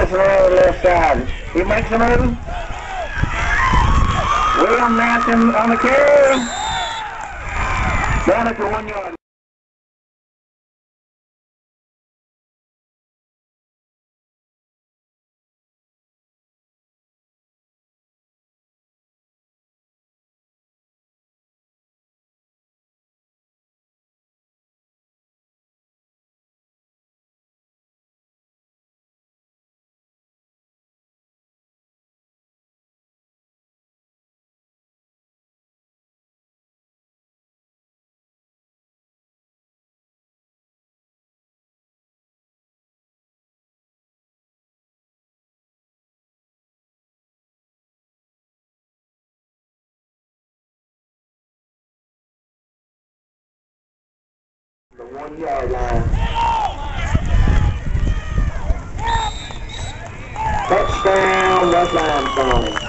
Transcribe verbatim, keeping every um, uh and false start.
pass it over the left side. He makes a move. William Matson on the carry. Down at the one yard. The one yard line. Touchdown, West Limestone.